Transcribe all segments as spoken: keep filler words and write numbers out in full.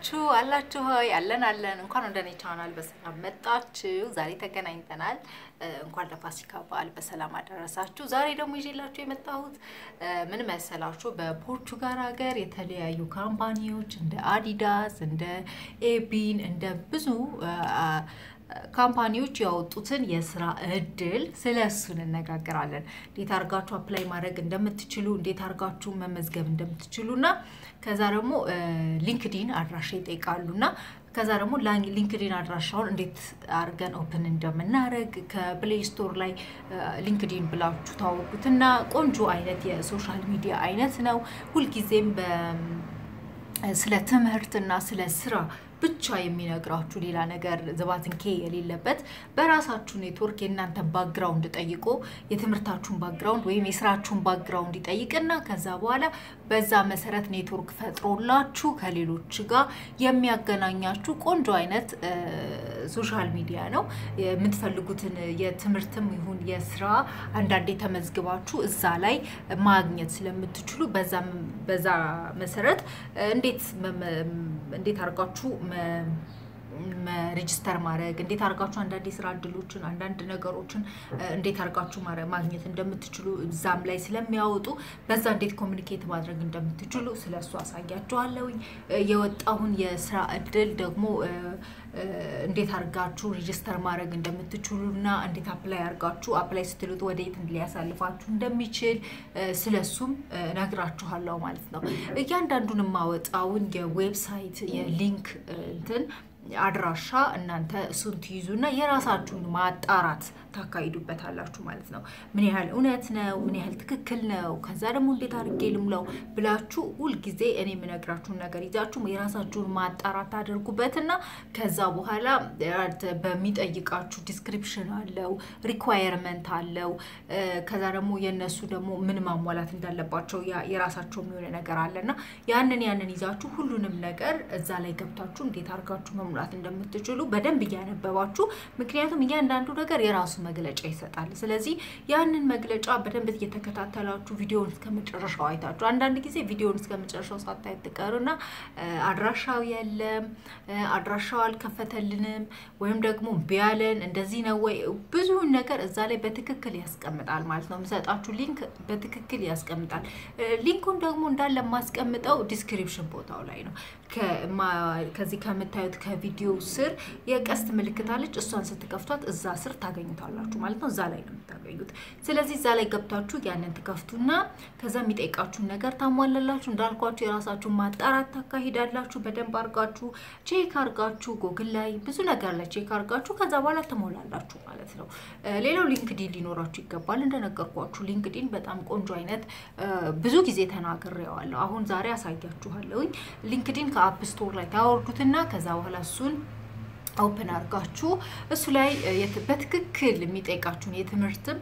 ናችሁ አላችሁ ሆይ አለን አለን እንኳን ወደኔ ቻናል በሰላም መጣችሁ ዛሬ ተገናኝተናል እንኳን ለፋሲካ በዓል በሰላም አደረሳችሁ ዛሬ ደግሞ ይዤላችሁ የመጣሁት ምን መሰላችሁ በፖርቹጋል ሀገር የተለያዩ ካምፓኒዎች እንደ አዲዳስ እንደ ኤቢን እንደ ብዙ ካምፓኒዎች ያወጡትን የስራ እድል ስለሱ እንነጋገራለን እንዴት አርጋችሁ አፕላይ ማድረግ እንደምትችሉ እንዴት አርጋችሁ መመዝገብ እንደምትችሉና ከዛ ደግሞ ሊንክድኢን አድራሻ ይጠይቃሉና ከዛ ደግሞ ሊንክድኢን አድራሻውን እንዴት አርገን ኦፕን እንደምናረግ ከፕሌይ ስቶር ላይ ሊንክድኢን ብላችሁ ታወቁትና ቆንጆ አይነት የሶሻል ሚዲያ አይነት ነው ሁሉ ጊዜም በ ስለ ትምህርትና ስለ ስራ ብቻ የሚነግራችሁ ሌላ ነገር ዘባትንኬ የሌለበት በራሳችሁ ኔትወርክ የናንተ ባክግራውንድ ጠይቆ የትምህርታችሁን ባክግራውንድ ወይም የስራችሁን ባክግራውንድ ይጠይቅና ከዛ በኋላ በዛ መሰረት ኔትወርክ ፈጥሮላችሁ ከሌሎች ጋር የሚያገናኛችሁ ቆንጆ አይነት ሶሻል ሚዲያ ነው የምትፈልጉትን የትምህርትም ይሁን የስራ አንዳንዴ ተመዝግባችሁ እዛ ላይ ማግኘት ስለምትችሉ በዛ በዛ መሰረት እንዴት እንዴት አርጋችሁ ሬጂስተር ማድረግ እንዴት አርጋችሁ አንዳንድ የስራ እድሎችን አንዳንድ ነገሮችን እንዴት አርጋችሁ ማግኘት እንደምትችሉ እዛም ላይ ስለሚያወጡ በዛ እንዴት ኮሙኒኬት ማድረግ እንደምትችሉ ስለሱ አሳያችኋለሁ የወጣውን የስራ እድል ደግሞ እንዴት አርጋችሁ ሬጂስተር ማድረግ እንደምትችሉና እንዴት አፕላይ አርጋችሁ አፕላይ ስትሉት ወዴት ሊያሳልፋችሁ እንደሚችል ስለሱም ነግራችኋለሁ ማለት ነው እያንዳንዱን ማወጣውን የዌብሳይት የሊንክ እንትን አድራሻ እናንተ እሱን ትይዙና የራሳችሁን ማጣራት ታካይዱበታላችሁ ማለት ነው ምን ያህል እውነት ነው ምን ያህል ትክክል ነው ከዛ ደግሞ እንዴት አድርጌ ልምለው ብላችሁ ሁሉ ጊዜ እኔ ምነግራችሁ ነገር ይዛችሁ የራሳችሁን ማጣራት አድርጉበትና ከዛ በኋላ በሚጠይቃችሁ ዲስክሪፕሽን አለው ሪኳየርመንት አለው ከዛ ደግሞ የነሱ ደግሞ ምን ማሟላት እንዳለባቸው የራሳቸው የሚሆነ ነገር አለና ያንን ያንን ይዛችሁ ሁሉንም ነገር እዛ ላይ ገብታችሁ እንዴት አርጋችሁ መሙላት እንደምትችሉ በደንብ ያነበባችሁ ምክንያቱም እያንዳንዱ ነገር የራሱ መግለጫ ይሰጣል ስለዚህ ያንን መግለጫ በደንብ እየተከታተላችሁ ቪዲዮውን እስከመጨረሻው አይታችሁ አንዳንድ ጊዜ ቪዲዮውን እስከመጨረሻው ሳታዩት ተቀሩና አድራሻው የለም አድራሻው አልከፈተልንም ወይም ደግሞ ቢያለን እንደዚህ ነው ወይ ብዙ ነገር እዛ ላይ በትክክል ያስቀምጣል ማለት ነው መስጣችሁ ሊንክ በትክክል ያስቀምጣል ሊንኩን ደግሞ እንዳለ ማስቀምጠው ዲስክሪፕሽን ቦታው ላይ ነው ከዚህ ከምታዩት ከቪዲዮ ስር የቀስት ምልክት አለች እሷን ስትከፍቷት እዛ ስር ታገኙታላችሁ ማለት ነው እዛ ላይ ነው የምታገኙት ስለዚህ እዛ ላይ ገብታችሁ ያንን ተከፍቱና ከዛ የሚጠይቃችሁ ነገር ታሟላላችሁ እንዳልኳችሁ የራሳችሁን ማጣራት ታካሂዳላችሁ በደንብ አርጋችሁ ቼክ አርጋችሁ ጉግል ላይ ብዙ ነገር ላይ ቼክ አርጋችሁ ከዛ በኋላ ተሞላላችሁ ማለት ነው ሌላው ሊንክድኢን ሊኖራችሁ ይገባል እንደነገርኳችሁ ሊንክድኢን በጣም ቆንጆ አይነት ብዙ ጊዜ ተናግሬዋለሁ አሁን ዛሬ አሳያችኋለሁ ሊንክድኢን ከአፕ ስቶር ላይ ታወርዱትና ከዛ በኋላ እሱን ኦፕን አርጋችሁ እሱ ላይ በትክክል የሚጠይቃችሁን የትምህርትም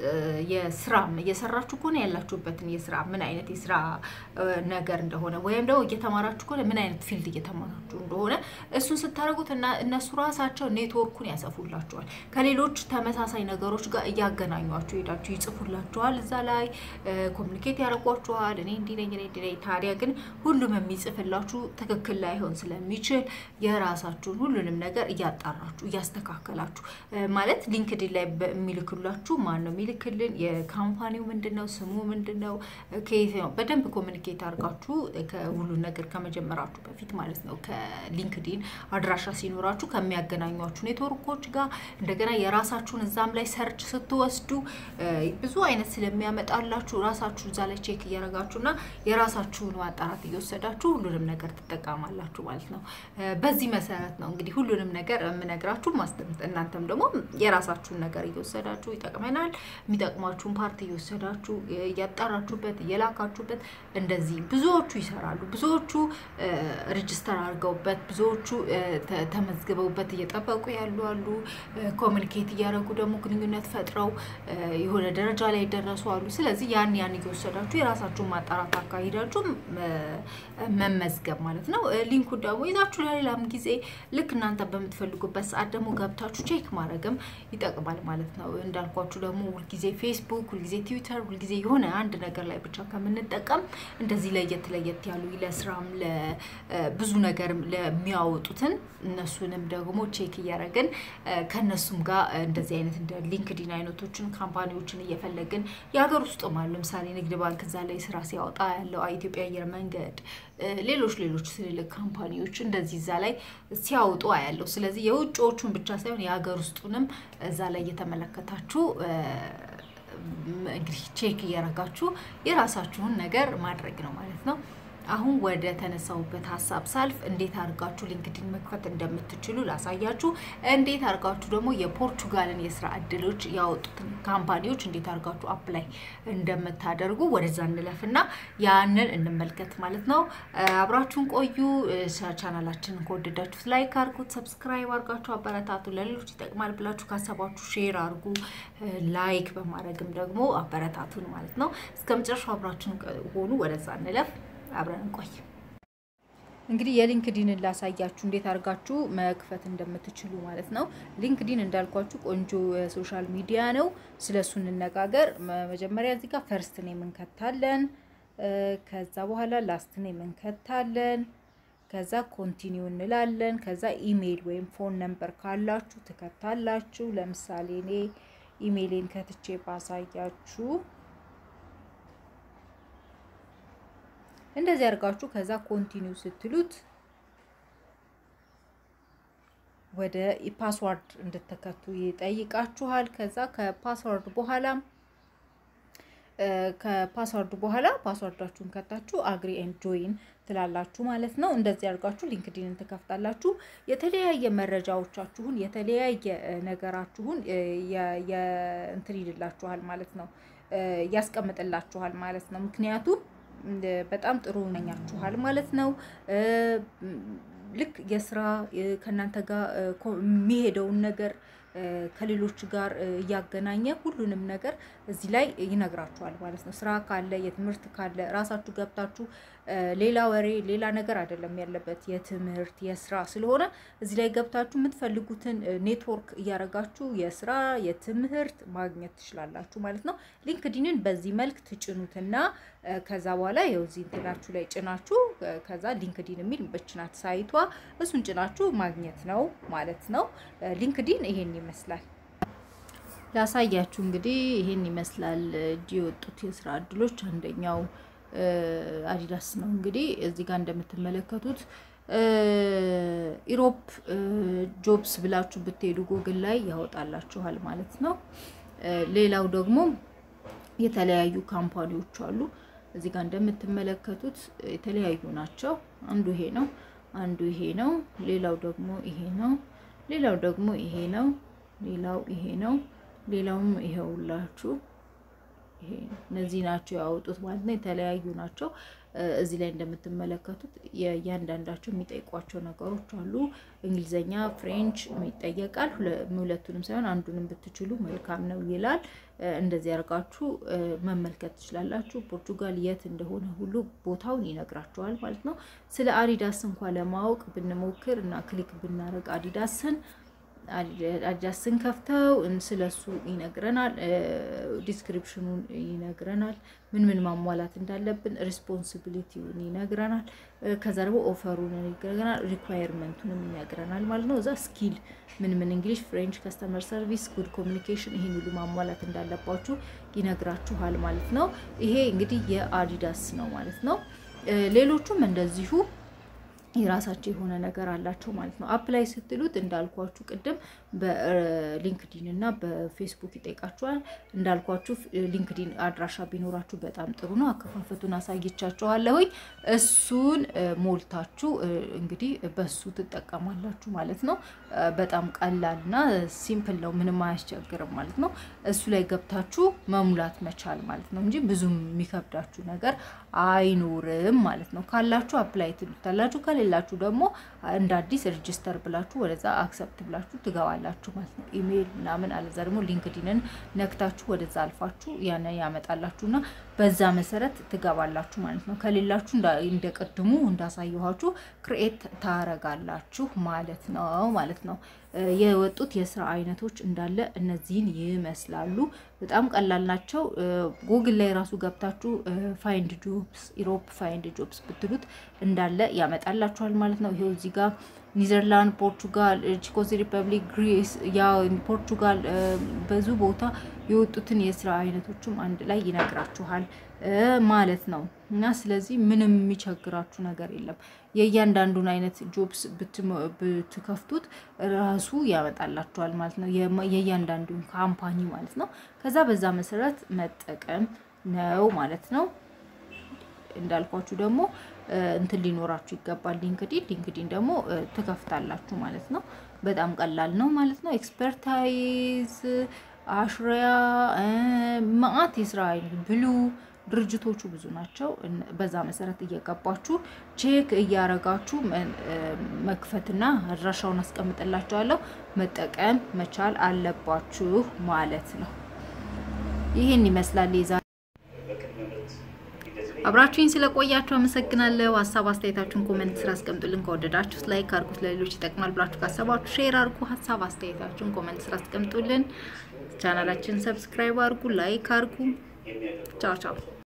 የስራም እየሰራችሁ ከሆነ ያላችሁበትን የስራ ምን አይነት የስራ ነገር እንደሆነ ወይም ደግሞ እየተማራችሁ ከሆነ ምን አይነት ፊልድ እየተማራችሁ እንደሆነ እሱን ስታረጉትና እነሱ ራሳቸው ኔትወርኩን ያሰፉላችኋል ከሌሎች ተመሳሳይ ነገሮች ጋር ያገናኙአችሁ ሄዳችሁ ይጽፉላችኋል እዛ ላይ ኮሙኒኬት ያረጋችኋል እኔ እንዲ ነኝ እኔ እንዲ ነኝ ታዲያ ግን ሁሉም የሚጽፍላችሁ ትክክል ላይሆን ስለሚችል የራሳችሁን ሁሉንም ነገር ያጣራችሁ ያስተካከላችሁ ማለት ሊንክድኢን ላይ በሚልክላችሁ ማን ነው ሚልክልን የካምፓኒው ምንድነው ስሙ ምንድነው ከየት ነው በደንብ ኮሙኒኬት አርጋችሁ ከሁሉ ነገር ከመጀመራችሁ በፊት ማለት ነው ከሊንክድኢን አድራሻ ሲኖራችሁ ከሚያገናኙአችሁ ኔትወርኮች ጋር እንደገና የራሳችሁን እዛም ላይ ሰርች ስትወስዱ ብዙ አይነት ስለሚያመጣላችሁ ራሳችሁ እዛ ላይ ቼክ ያረጋችሁና የራሳችሁን ማጣራት እየወሰዳችሁ ሁሉንም ነገር ተጠቃማላችሁ ማለት ነው በዚህ መሰረት ነው እንግዲህ ሁሉንም ነገር ምነግራችሁ ማስተምጥ እናንተም ደግሞ የራሳችሁን ነገር እየወሰዳችሁ ይጠቅመናል የሚጠቅማችሁን ፓርቲ እየወሰዳችሁ ያጣራችሁበት የላካችሁበት እንደዚህ ብዙዎቹ ይሰራሉ ብዙዎቹ ሬጂስተር አርገውበት ብዙዎቹ ተመዝግበውበት እየጠበቁ ያሉ አሉ ኮሙኒኬት ያረጉ ደግሞ ግንኙነት ፈጥረው የሆነ ደረጃ ላይ ደረሱ አሉ ስለዚህ ያን ያን እየወሰዳችሁ የራሳችሁን ማጣራት አካሂዳችሁ መመዝገብ ማለት ነው ሊንኩ ደግሞ ይዛችሁ ለሌላም ጊዜ ልክ እናንተ በምትፈልጉበት ሰዓት ደግሞ ገብታችሁ ቼክ ማድረግም ይጠቅማል ማለት ነው እንዳልኳችሁ ደግሞ ሁሉ ጊዜ ፌስቡክ ሁሉ ጊዜ ትዊተር ሁሉ ጊዜ የሆነ አንድ ነገር ላይ ብቻ ከምንጠቀም እንደዚህ ለየት ለየት ያሉ ለስራም ለብዙ ነገር ለሚያወጡትን እነሱንም ደግሞ ቼክ ያረጋግን ከነሱም ጋር እንደዚህ አይነት እንደ ሊንክድኢን አይነቶችን ካምፓኒዎችን እየፈለግን ያገር ውስጥ ማለት ለምሳሌ ንግድ ባንክ እዛ ላይ ስራ ሲያወጣ ያለው ኢትዮጵያ አየር መንገድ ሌሎች ሌሎች ትልልቅ ካምፓኒዎች እንደዚህ እዛ ላይ ሲያወጡ አያለው ስለዚህ የውጭዎቹን ብቻ ሳይሆን ያገር ውስጡንም እዛ ላይ እየተመለከታችሁ እንግዲህ ቼክ ያረጋችሁ የራሳችሁን ነገር ማድረግ ነው ማለት ነው አሁን ወደ ተነሳውበት ሐሳብ ሳልፍ እንዴት አርጋችሁ ሊንክድኢን መክፈት እንደምትችሉ ላሳያችሁ እንዴት አርጋችሁ ደግሞ የፖርቹጋልን የስራ እድሎች ያወጡት ካምፓኒዎች እንዴት አርጋችሁ አፕላይ እንደምታደርጉ ወደዛ እንለፍና ያንን እንመልከት ማለት ነው አብራችሁን ቆዩ ቻናላችንን ከወደዳችሁት ላይክ አርጉት ሰብስክራይብ አርጋችሁ አበረታቱ ለሌሎች ይጠቅማል ብላችሁ ካሰባችሁ ሼር አርጉ ላይክ በማድረግም ደግሞ አበረታቱን ማለት ነው እስከመጨረሻው አብራችሁን ሆኑ ወደዛ እንለፍ አብረን ቆይ እንግዲህ የሊንክድኢንን ላሳያችሁ እንዴት አርጋችሁ መክፈት እንደምትችሉ ማለት ነው ሊንክድኢን እንዳልኳችሁ ቆንጆ ሶሻል ሚዲያ ነው ስለሱ እንነጋገር መጀመሪያ እዚህ ጋር ፈርስት ኔም እንከታለን ከዛ በኋላ ላስት ኔም እንከታለን ከዛ ኮንቲኒው እንላለን ከዛ ኢሜል ወይም ፎን ነምበር ካላችሁ ትከታላችሁ ለምሳሌ እኔ ኢሜልን ከትቼ ባሳያችሁ እንደዚህ አርጋችሁ ከዛ ኮንቲኒው ስትሉት ወደ ፓስወርድ እንድትከቱ ይጠይቃችኋል ከዛ ከፓስወርድ በኋላ ከፓስወርድ በኋላ ፓስወርዳችሁን ከታችሁ አግሪ ኤንድ ጆይን ትላላችሁ ማለት ነው እንደዚህ አርጋችሁ ሊንክድኢንን ተከፍታላችሁ የተለያየ መረጃዎቻችሁን የተለያየ ነገራችሁን የ እንትን ይልላችኋል ማለት ነው ያስቀምጥላችኋል ማለት ነው ምክንያቱም በጣም ጥሩ ነኛችኋል ማለት ነው ልክ የስራ ከናንተ ጋር የሚሄደው ነገር ከሌሎች ጋር ያገናኘ ሁሉንም ነገር እዚህ ላይ ይነግራችኋል ማለት ነው ስራ ካለ የትምርት ካለ ራሳችሁ ገብታችሁ ሌላ ወሬ ሌላ ነገር አይደለም ያለበት የትምርት የስራ ስለሆነ እዚህ ላይ ገብታችሁ የምትፈልጉትን ኔትወርክ ያረጋችሁ የስራ የትምርት ማግኘት ትችላላችሁ ማለት ነው ሊንክድኢንን በዚህ መልክ ትጭኑትና ከዛ በኋላ ያው እዚህ እንትናችሁ ላይ ጭናችሁ ከዛ ሊንክድኢን የሚል በጭናት ሳይቷ እሱን ጭናችሁ ማግኘት ነው ማለት ነው ሊንክድኢን ይሄን ይመስላል ላሳያችሁ እንግዲህ ይሄን ይመስላል ጂወጡት የስራ እድሎች አንደኛው አዲዳስ ነው እንግዲህ እዚህ ጋር እንደምትመለከቱት ኢሮፕ ጆብስ ብላችሁ ብትሄዱ ጉግል ላይ ያወጣላችኋል ማለት ነው ሌላው ደግሞ የተለያዩ ካምፓኒዎች አሉ እዚህ ጋር እንደምትመለከቱት የተለያዩ ናቸው አንዱ ይሄ ነው አንዱ ይሄ ነው ሌላው ደግሞ ይሄ ነው ሌላው ደግሞ ይሄ ነው ሌላው ይሄ ነው ሌላውም ይሄውላችሁ ይሄ እነዚህ ናቸው ያወጡት ማለት ነው የተለያዩ ናቸው እዚህ ላይ እንደምትመለከቱት የያንዳንዳቸው የሚጠይቋቸው ነገሮች አሉ እንግሊዘኛ ፍሬንች የሚጠየቃል ሁለቱንም ሳይሆን አንዱንም ብትችሉ መልካም ነው ይላል እንደዚህ አርጋችሁ መመልከት ትችላላችሁ ፖርቹጋል የት እንደሆነ ሁሉ ቦታውን ይነግራችኋል ማለት ነው ስለ አዲዳስ እንኳን ለማወቅ ብንሞክር እና ክሊክ ብናረግ አዲዳስን አጃስን ከፍተው ስለሱ ይነግረናል ዲስክሪፕሽኑን ይነግረናል ምን ምን ማሟላት እንዳለብን ሪስፖንሲቢሊቲውን ይነግረናል ከዛ ደግሞ ኦፈሩን ይነግረናል ሪኳየርመንቱን ይነግረናል ማለት ነው እዛ ስኪል ምን ምን እንግሊሽ ፍሬንች ከስተመር ሰርቪስ ጉድ ኮሙኒኬሽን ይሄን ሁሉ ማሟላት እንዳለባችሁ ይነግራችኋል ማለት ነው ይሄ እንግዲህ የአዲዳስ ነው ማለት ነው ሌሎቹም እንደዚሁ ይራሳቸው የሆነ ነገር አላቸው ማለት ነው አፕላይ ስትሉት እንዳልኳችሁ ቀደም በሊንክድኢን እና በፌስቡክ ይጠይቃችኋል እንዳልኳችሁ ሊንክድኢን አድራሻ ቢኖራችሁ በጣም ጥሩ ነው አከፋፈቱን አሳይቻችኋለሁ እሱን ሞልታችሁ እንግዲህ በሱ ተጠቀማላችሁ ማለት ነው በጣም ቀላልና ሲምፕል ነው ምንም አያስቸግርም ማለት ነው እሱ ላይ ገብታችሁ መሙላት መቻል ማለት ነው እንጂ ብዙም የሚከብዳችሁ ነገር አይኖርም ማለት ነው ካላችሁ አፕላይ ትሉታላችሁ ከሌላችሁ ደግሞ እንደ አዲስ ሬጂስተር ብላችሁ ወደዛ አክሰፕት ብላችሁ ትገባላችሁ ትገባላችሁ ማለት ነው ኢሜል ምናምን አለዛ ደግሞ ሊንክድኢንን ነክታችሁ ወደዛ አልፋችሁ ያነ ያመጣላችሁና በዛ መሰረት ትገባላችሁ ማለት ነው ከሌላችሁ እንደቀድሙ እንዳሳየኋችሁ ክሬት ታረጋላችሁ ማለት ነው ማለት ነው የወጡት የስራ አይነቶች እንዳለ እነዚህን ይመስላሉ በጣም ቀላል ናቸው ጉግል ላይ ራሱ ገብታችሁ ፋይንድ ጆብስ ኢሮፕ ፋይንድ ጆብስ ብትሉት እንዳለ ያመጣላችኋል ማለት ነው ይሄው እዚህ ጋር ኒዘርላንድ ፖርቹጋል ቼክ ሪፐብሊክ ግሪስ ያው ፖርቹጋል በዙ ቦታ የወጡትን የስራ አይነቶችም አንድ ላይ ይነግራችኋል ማለት ነው እና ስለዚህ ምንም የሚቸግራችሁ ነገር የለም የእያንዳንዱን አይነት ጆብስ ብትከፍቱት ራሱ ያመጣላችኋል ማለት ነው የእያንዳንዱን ካምፓኒ ማለት ነው ከዛ በዛ መሰረት መጠቀም ነው ማለት ነው እንዳልኳችሁ ደግሞ እንት ሊኖራችሁ ይገባል ሊንክድኢን ሊንክድኢን ደግሞ ተከፍታላችሁ ማለት ነው በጣም ቀላል ነው ማለት ነው ኤክስፐርታይዝ አሽሪያ ማአት እስራኤል ብሉ ድርጅቶቹ ብዙ ናቸው በዛ መሰረት እየገባችሁ ቼክ እያረጋችሁ መክፈትና አድራሻውን አስቀምጥላችኋለሁ መጠቀም መቻል አለባችሁ ማለት ነው ይሄን ይመስላል ይዛ አብራችሁኝ ስለቆያችሁ አመሰግናለሁ ሐሳብ አስተያየታችሁን ኮሜንት ስራ አስቀምጡልን ከወደዳችሁት ላይክ አድርጉት ለሌሎች ይጠቅማል ብላችሁ ካሰባችሁ ሼር አድርጉ ሐሳብ አስተያየታችሁን ኮሜንት ስራ አስቀምጡልን ቻናላችንን ሰብስክራይብ አድርጉ ላይክ አድርጉ ቻው ቻው